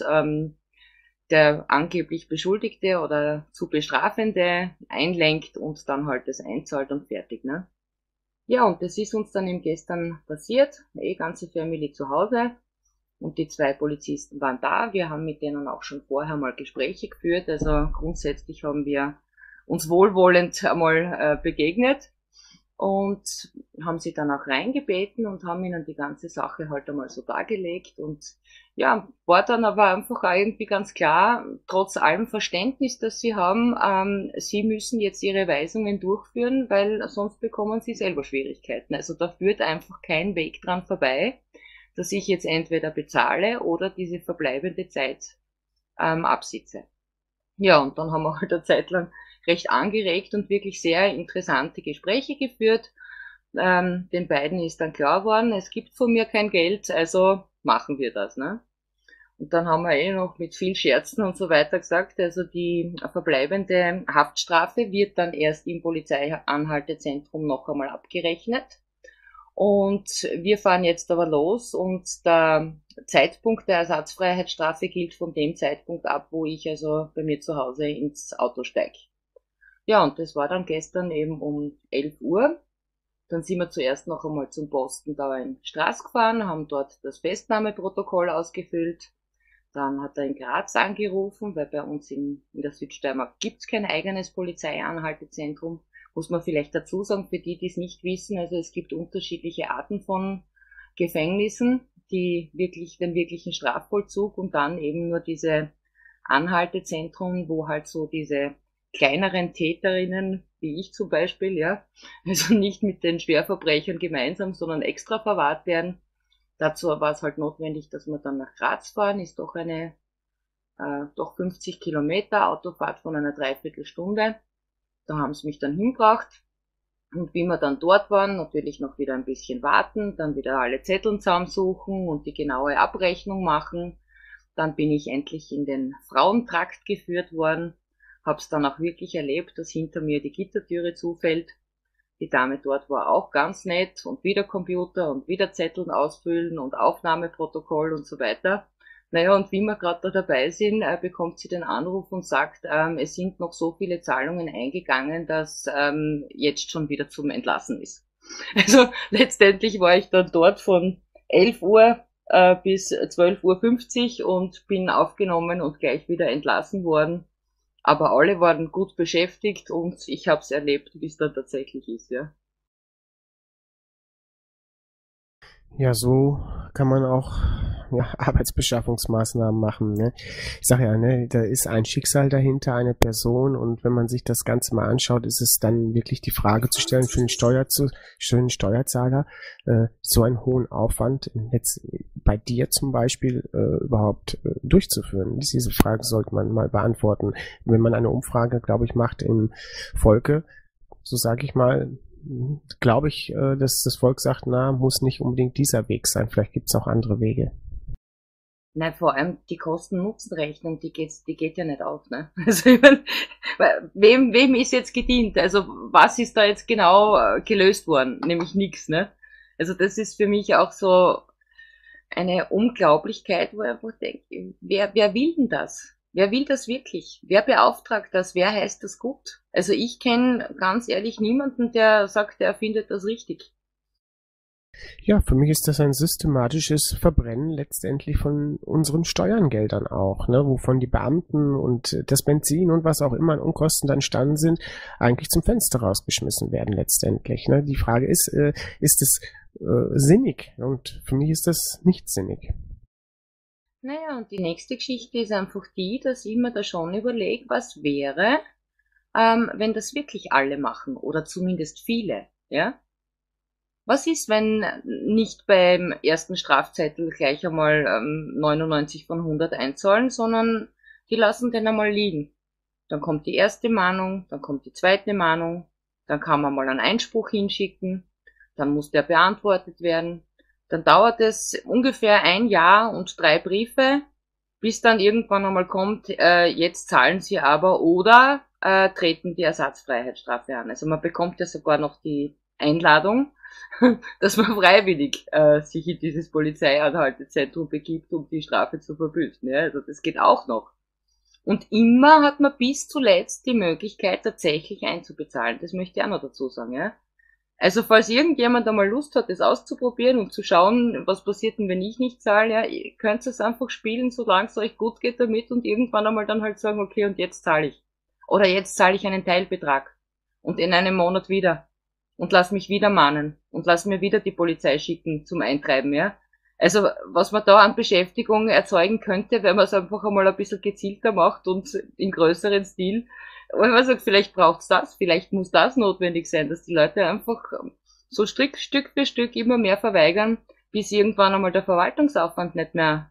der angeblich Beschuldigte oder zu Bestrafende einlenkt und dann halt das einzahlt und fertig. Ne? Ja, und das ist uns dann eben gestern passiert, ganze Family zu Hause. Und die 2 Polizisten waren da. Wir haben mit denen auch schon vorher mal Gespräche geführt. Also grundsätzlich haben wir uns wohlwollend einmal begegnet und haben sie dann auch reingebeten und haben ihnen die ganze Sache halt einmal so dargelegt. Und ja, war dann aber einfach auch irgendwie ganz klar, trotz allem Verständnis, das sie haben, sie müssen jetzt ihre Weisungen durchführen, weil sonst bekommen sie selber Schwierigkeiten. Also da führt einfach kein Weg dran vorbei, dass ich jetzt entweder bezahle oder diese verbleibende Zeit absitze. Ja, und dann haben wir halt eine Zeit lang recht angeregt und wirklich sehr interessante Gespräche geführt. Den beiden ist dann klar geworden, es gibt von mir kein Geld, also machen wir das. Ne? Und dann haben wir noch mit viel Scherzen und so weiter gesagt, also die verbleibende Haftstrafe wird dann erst im Polizeianhaltezentrum noch einmal abgerechnet. Und wir fahren jetzt aber los und der Zeitpunkt der Ersatzfreiheitsstrafe gilt von dem Zeitpunkt ab, wo ich also bei mir zu Hause ins Auto steige. Ja, und das war dann gestern eben um 11 Uhr. Dann sind wir zuerst noch einmal zum Posten da in Straß gefahren, haben dort das Festnahmeprotokoll ausgefüllt. Dann hat er in Graz angerufen, weil bei uns in der Südsteiermark gibt's kein eigenes Polizeianhaltezentrum. Muss man vielleicht dazu sagen, für die, die es nicht wissen, also es gibt unterschiedliche Arten von Gefängnissen, die wirklich den wirklichen Strafvollzug und dann eben nur diese Anhaltezentren, wo halt so diese kleineren Täterinnen, wie ich zum Beispiel, ja, also nicht mit den Schwerverbrechern gemeinsam, sondern extra verwahrt werden. Dazu war es halt notwendig, dass wir dann nach Graz fahren, ist doch doch 50 Kilometer, Autofahrt von einer Dreiviertelstunde. Da haben sie mich dann hingebracht. Und wie wir dann dort waren, natürlich noch wieder ein bisschen warten, dann wieder alle Zettel zusammensuchen und die genaue Abrechnung machen. Dann bin ich endlich in den Frauentrakt geführt worden, hab's dann auch wirklich erlebt, dass hinter mir die Gittertüre zufällt. Die Dame dort war auch ganz nett und wieder Computer und wieder Zetteln ausfüllen und Aufnahmeprotokoll und so weiter. Naja, und wie wir gerade da dabei sind, bekommt sie den Anruf und sagt, es sind noch so viele Zahlungen eingegangen, dass jetzt schon wieder zum Entlassen ist. Also letztendlich war ich dann dort von 11 Uhr bis 12:50 Uhr und bin aufgenommen und gleich wieder entlassen worden. Aber alle waren gut beschäftigt und ich habe es erlebt, wie es dann tatsächlich ist, ja. Ja, so kann man auch Arbeitsbeschaffungsmaßnahmen machen. Ne? Ich sage ja, ne, da ist ein Schicksal dahinter, eine Person, und wenn man sich das Ganze mal anschaut, ist es dann wirklich die Frage zu stellen für den Steuerzahler, so einen hohen Aufwand jetzt bei dir zum Beispiel überhaupt durchzuführen. Diese Frage sollte man mal beantworten. Wenn man eine Umfrage, glaube ich, macht im Volke, so sage ich mal, glaube ich, dass das Volk sagt, na, muss nicht unbedingt dieser Weg sein, vielleicht gibt es auch andere Wege. Nein, vor allem die Kosten-Nutzen-Rechnung, die geht ja nicht auf, ne? Also ich mein, wem ist jetzt gedient? Also was ist da jetzt genau gelöst worden? Nämlich nichts, ne? Also das ist für mich auch so eine Unglaublichkeit, wo ich einfach denke, wer will denn das? Wer will das wirklich? Wer beauftragt das? Wer heißt das gut? Also ich kenne ganz ehrlich niemanden, der sagt, er findet das richtig. Ja, für mich ist das ein systematisches Verbrennen letztendlich von unseren Steuergeldern auch, ne, wovon die Beamten und das Benzin und was auch immer an Unkosten dann entstanden sind, eigentlich zum Fenster rausgeschmissen werden letztendlich. Ne. Die Frage ist es sinnig? Und für mich ist das nicht sinnig. Naja, und die nächste Geschichte ist einfach die, dass ich mir da schon überlege, was wäre, wenn das wirklich alle machen oder zumindest viele, ja? Was ist, wenn nicht beim ersten Strafzettel gleich einmal 99 von 100 einzahlen, sondern die lassen den einmal liegen. Dann kommt die erste Mahnung, dann kommt die zweite Mahnung, dann kann man mal einen Einspruch hinschicken, dann muss der beantwortet werden. Dann dauert es ungefähr 1 Jahr und 3 Briefe, bis dann irgendwann einmal kommt, jetzt zahlen Sie aber oder treten die Ersatzfreiheitsstrafe an. Also man bekommt ja sogar noch die Einladung, dass man freiwillig sich in dieses Polizeianhaltezentrum begibt, um die Strafe zu verbüßen. Ja? Also das geht auch noch. Und immer hat man bis zuletzt die Möglichkeit, tatsächlich einzubezahlen. Das möchte ich auch noch dazu sagen. Ja? Also falls irgendjemand einmal Lust hat, das auszuprobieren und zu schauen, was passiert denn, wenn ich nicht zahle, ja, ihr könnt es einfach spielen, solange es euch gut geht damit und irgendwann einmal dann halt sagen, okay, und jetzt zahle ich. Oder jetzt zahle ich einen Teilbetrag. Und in einem Monat wieder. Und lass mich wieder mahnen. Und lass mir wieder die Polizei schicken zum Eintreiben, ja. Also, was man da an Beschäftigung erzeugen könnte, wenn man es einfach einmal ein bisschen gezielter macht und in größeren Stil. Aber man sagt, vielleicht braucht's das, vielleicht muss das notwendig sein, dass die Leute einfach so Stück für Stück immer mehr verweigern, bis irgendwann einmal der Verwaltungsaufwand nicht mehr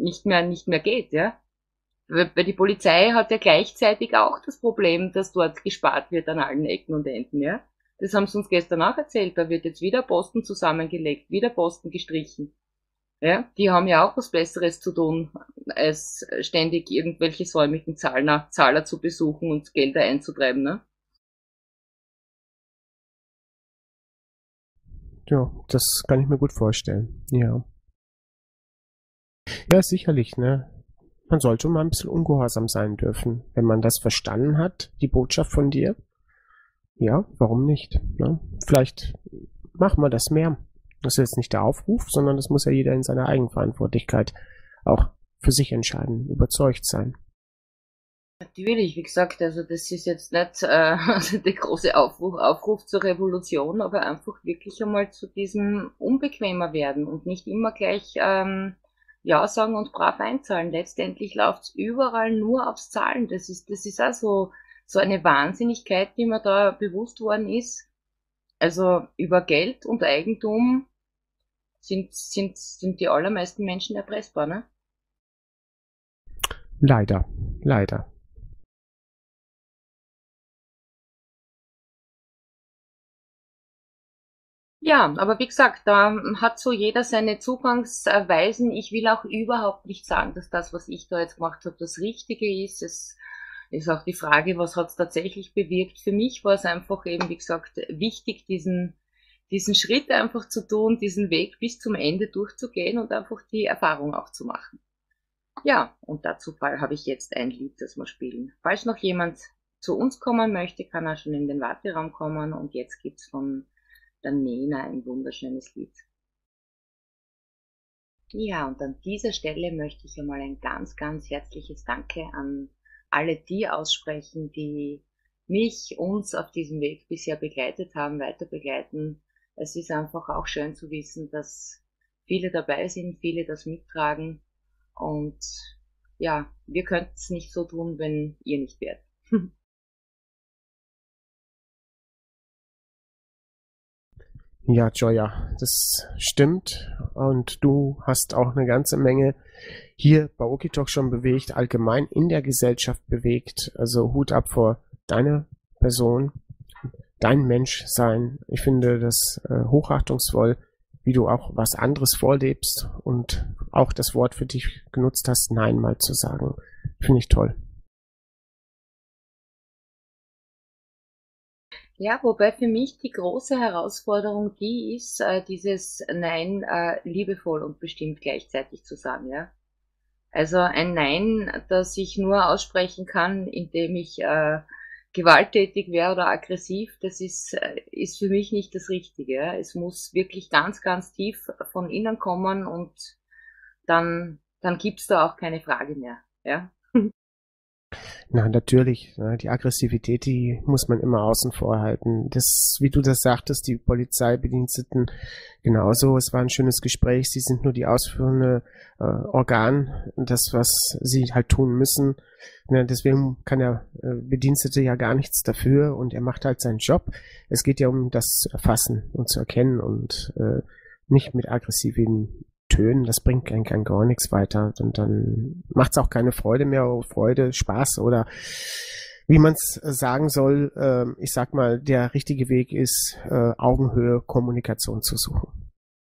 geht, ja. Weil die Polizei hat ja gleichzeitig auch das Problem, dass dort gespart wird an allen Ecken und Enden, ja. Das haben sie uns gestern auch erzählt, da wird jetzt wieder Posten zusammengelegt, wieder Posten gestrichen. Ja, die haben ja auch was Besseres zu tun, als ständig irgendwelche säumigen Zahler zu besuchen und Gelder einzutreiben, ne? Ja, das kann ich mir gut vorstellen. Ja. Ja, sicherlich, ne? Man sollte mal ein bisschen ungehorsam sein dürfen. Wenn man das verstanden hat, die Botschaft von dir, ja, warum nicht? Ne? Vielleicht machen wir das mehr. Das ist jetzt nicht der Aufruf, sondern das muss ja jeder in seiner Eigenverantwortlichkeit auch für sich entscheiden, überzeugt sein. Natürlich, wie gesagt, also das ist jetzt nicht der große Aufruf zur Revolution, aber einfach wirklich einmal zu diesem unbequemer werden und nicht immer gleich ja sagen und brav einzahlen. Letztendlich läuft's überall nur aufs Zahlen. Das ist auch so eine Wahnsinnigkeit, die mir da bewusst worden ist. Also über Geld und Eigentum sind die allermeisten Menschen erpressbar, ne? Leider, leider. Ja, aber wie gesagt, da hat so jeder seine Zugangsweisen. Ich will auch überhaupt nicht sagen, dass das, was ich da jetzt gemacht habe, das Richtige ist. ist auch die Frage, was hat es tatsächlich bewirkt. Für mich war es einfach eben, wie gesagt, wichtig, diesen Schritt einfach zu tun, diesen Weg bis zum Ende durchzugehen und einfach die Erfahrung auch zu machen. Ja, und dazu habe ich jetzt ein Lied, das wir spielen. Falls noch jemand zu uns kommen möchte, kann er schon in den Warteraum kommen, und jetzt gibt's von der Nena ein wunderschönes Lied. Ja, und an dieser Stelle möchte ich einmal ein ganz, ganz herzliches Danke an alle die aussprechen, die uns auf diesem Weg bisher begleitet haben, weiter begleiten. Es ist einfach auch schön zu wissen, dass viele dabei sind, viele das mittragen, und ja, wir könnten es nicht so tun, wenn ihr nicht wärt. Ja, Joya, das stimmt. Und du hast auch eine ganze Menge hier bei Okitalk schon bewegt, allgemein in der Gesellschaft bewegt. Also Hut ab vor deiner Person, dein Menschsein. Ich finde das hochachtungsvoll, wie du auch was anderes vorlebst und auch das Wort für dich genutzt hast, Nein mal zu sagen. Finde ich toll. Ja, wobei für mich die große Herausforderung die ist, dieses Nein liebevoll und bestimmt gleichzeitig zu sagen, ja. Also ein Nein, das ich nur aussprechen kann, indem ich gewalttätig wäre oder aggressiv, das ist für mich nicht das Richtige. Ja. Es muss wirklich ganz, ganz tief von innen kommen, und dann gibt's da auch keine Frage mehr. Ja. Na, natürlich, die Aggressivität, die muss man immer außen vor halten. Das, wie du das sagtest, die Polizeibediensteten genauso. Es war ein schönes Gespräch. Sie sind nur die ausführende Organ, das, was sie halt tun müssen. Deswegen kann der Bedienstete ja gar nichts dafür, und er macht halt seinen Job. Es geht ja um das zu erfassen und zu erkennen, und nicht mit aggressiven Tönen, das bringt kann gar nichts weiter, und dann macht es auch keine Freude mehr, Freude, Spaß, oder wie man es sagen soll. Ich sag mal, der richtige Weg ist, Augenhöhe Kommunikation zu suchen.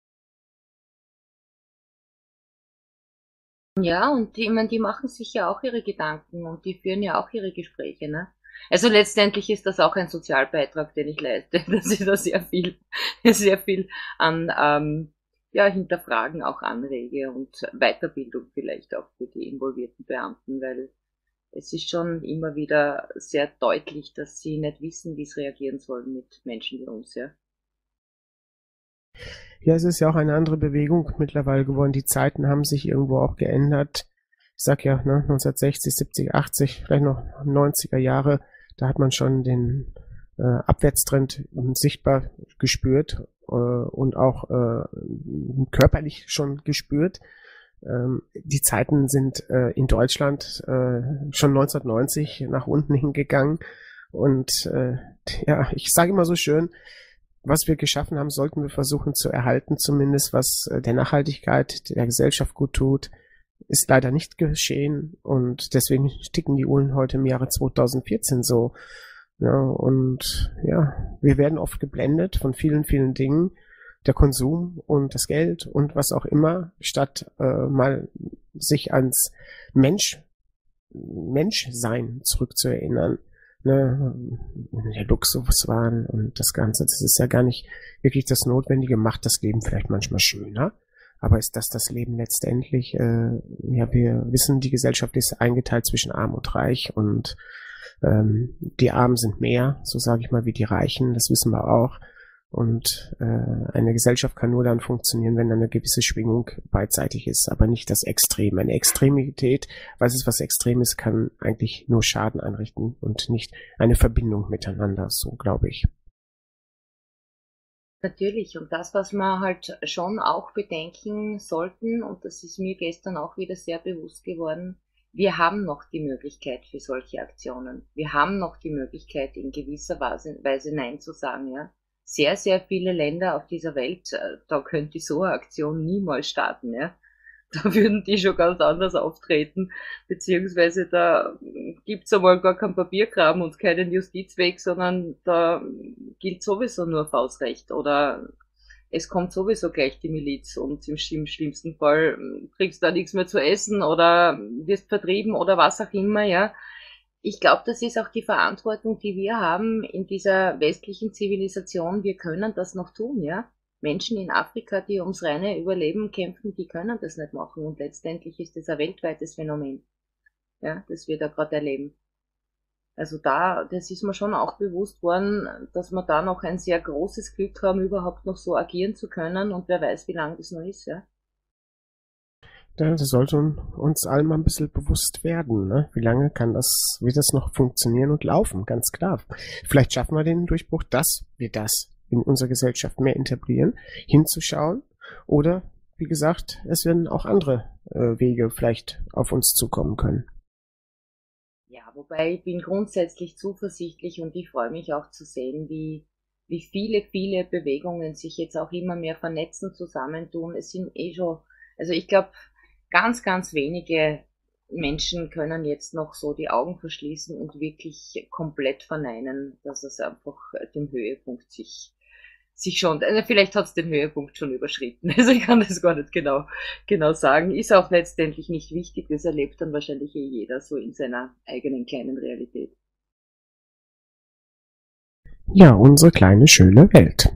Ja, und die machen sich ja auch ihre Gedanken, und die führen ja auch ihre Gespräche, ne? Also letztendlich ist das auch ein Sozialbeitrag, den ich leiste, dass ich da sehr viel an Hinterfragen auch anrege, und Weiterbildung vielleicht auch für die involvierten Beamten, weil es ist schon immer wieder sehr deutlich, dass sie nicht wissen, wie sie reagieren sollen mit Menschen wie uns, ja. Ja, es ist ja auch eine andere Bewegung mittlerweile geworden. Die Zeiten haben sich irgendwo auch geändert. Ich sag ja, 1960, 70, 80, vielleicht noch 90er Jahre, da hat man schon den Abwärtstrend sichtbar gespürt und auch körperlich schon gespürt. Die Zeiten sind in Deutschland schon 1990 nach unten hingegangen, und ich sage immer so schön, was wir geschaffen haben, sollten wir versuchen zu erhalten, zumindest was der Nachhaltigkeit der Gesellschaft gut tut. Ist leider nicht geschehen, und deswegen ticken die Uhren heute im Jahre 2014 so. Ja, und ja, wir werden oft geblendet von vielen, vielen Dingen, der Konsum und das Geld und was auch immer, statt mal sich ans Menschsein zurückzuerinnern. Ne, der Luxuswahn und das Ganze, das ist ja gar nicht wirklich das Notwendige, macht das Leben vielleicht manchmal schöner, aber ist das Leben letztendlich? Wir wissen, die Gesellschaft ist eingeteilt zwischen Arm und Reich, und die Armen sind mehr, so sage ich mal, wie die Reichen, das wissen wir auch. Und eine Gesellschaft kann nur dann funktionieren, wenn eine gewisse Schwingung beidseitig ist, aber nicht das Extrem. Eine Extremität, was Extremes, kann eigentlich nur Schaden anrichten und nicht eine Verbindung miteinander, so glaube ich. Natürlich, und das, was wir halt schon auch bedenken sollten, und das ist mir gestern auch wieder sehr bewusst geworden, wir haben noch die Möglichkeit für solche Aktionen. Wir haben noch die Möglichkeit, in gewisser Weise Nein zu sagen, ja. Sehr, sehr viele Länder auf dieser Welt, da könnte so eine Aktion niemals starten, ja. Da würden die schon ganz anders auftreten, beziehungsweise da gibt's einmal gar keinen Papierkram und keinen Justizweg, sondern da gilt sowieso nur Faustrecht, oder es kommt sowieso gleich die Miliz, und im schlimmsten Fall kriegst du da nichts mehr zu essen oder wirst vertrieben oder was auch immer, ja. Ich glaube, das ist auch die Verantwortung, die wir haben in dieser westlichen Zivilisation. Wir können das noch tun, ja. Menschen in Afrika, die ums reine Überleben kämpfen, die können das nicht machen. Und letztendlich ist das ein weltweites Phänomen, ja, das wir da gerade erleben. Also das ist mir schon auch bewusst worden, dass wir da noch ein sehr großes Glück haben, überhaupt noch so agieren zu können. Und wer weiß, wie lange das noch ist, ja. Das sollte uns allen mal ein bisschen bewusst werden, ne? Wie lange wird das noch funktionieren und laufen? Ganz klar. Vielleicht schaffen wir den Durchbruch, dass wir das in unserer Gesellschaft mehr etablieren, hinzuschauen. Oder, wie gesagt, es werden auch andere Wege vielleicht auf uns zukommen können. Ja, wobei ich bin grundsätzlich zuversichtlich und ich freue mich auch zu sehen, wie viele Bewegungen sich jetzt auch immer mehr vernetzen, zusammentun. Es sind schon, also ich glaube, ganz wenige Menschen können jetzt noch so die Augen verschließen und wirklich komplett verneinen, dass es einfach dem Höhepunkt sich schon, vielleicht hat es den Höhepunkt schon überschritten. Also ich kann das gar nicht genau sagen. Ist auch letztendlich nicht wichtig. Das erlebt dann wahrscheinlich jeder so in seiner eigenen kleinen Realität. Ja, unsere kleine schöne Welt.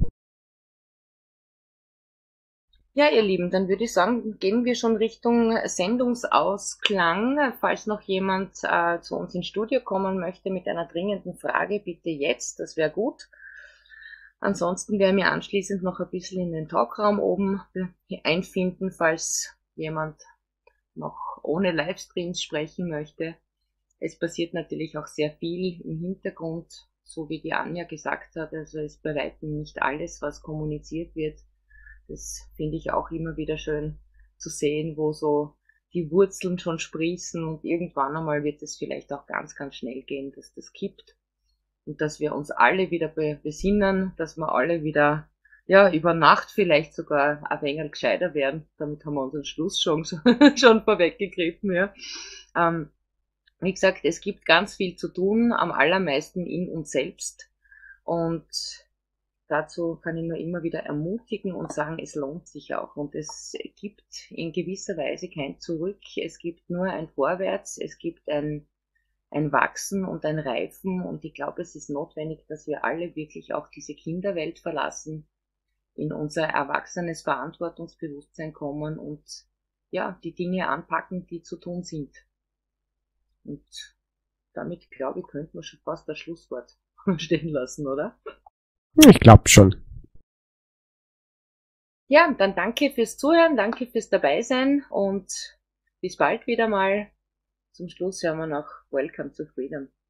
Ja, ihr Lieben, dann würde ich sagen, gehen wir schon Richtung Sendungsausklang. Falls noch jemand zu uns ins Studio kommen möchte mit einer dringenden Frage, bitte jetzt, das wäre gut. Ansonsten werden wir anschließend noch ein bisschen in den Talkraum oben einfinden, falls jemand noch ohne Livestreams sprechen möchte. Es passiert natürlich auch sehr viel im Hintergrund, so wie die Anja gesagt hat. Also es ist bei weitem nicht alles, was kommuniziert wird. Das finde ich auch immer wieder schön zu sehen, wo so die Wurzeln schon sprießen und irgendwann einmal wird es vielleicht auch ganz schnell gehen, dass das kippt und dass wir uns alle wieder besinnen, dass wir alle wieder, ja, über Nacht vielleicht sogar ein wenig gescheiter werden. Damit haben wir unseren Schluss schon vorweggegriffen, ja. Wie gesagt, es gibt ganz viel zu tun, am allermeisten in uns selbst und dazu kann ich nur immer wieder ermutigen und sagen, es lohnt sich auch. Und es gibt in gewisser Weise kein Zurück. Es gibt nur ein Vorwärts. Es gibt ein Wachsen und ein Reifen. Und ich glaube, es ist notwendig, dass wir alle wirklich auch diese Kinderwelt verlassen, in unser erwachsenes Verantwortungsbewusstsein kommen und ja, die Dinge anpacken, die zu tun sind. Und damit, glaube ich, könnten wir schon fast das Schlusswort stehen lassen, oder? Ich glaube schon. Ja, dann danke fürs Zuhören, danke fürs Dabeisein und bis bald wieder mal. Zum Schluss hören wir noch Welcome to Freedom.